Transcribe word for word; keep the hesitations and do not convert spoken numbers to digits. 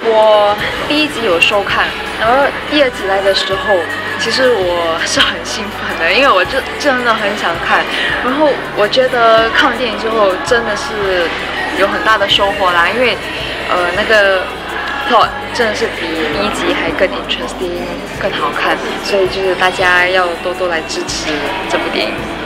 我第一集有收看，然后第二集来的时候，其实我是很兴奋的，因为我就真的很想看。然后我觉得看完电影之后真的是有很大的收获啦，因为呃那个 plot 真的是比第一集还更 interesting 更好看，所以就是大家要多多来支持这部电影。